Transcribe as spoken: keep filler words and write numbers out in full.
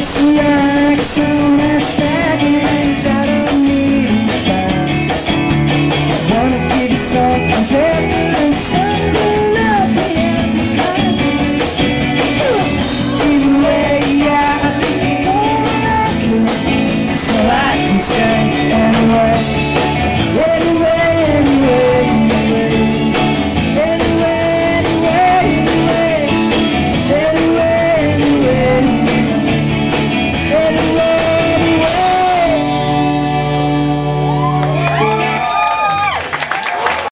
It's like so much baggage I don't need to find. I wanna give you something definite and something up the end. Either way, yeah, I think you're all I could, so I can stay anyway.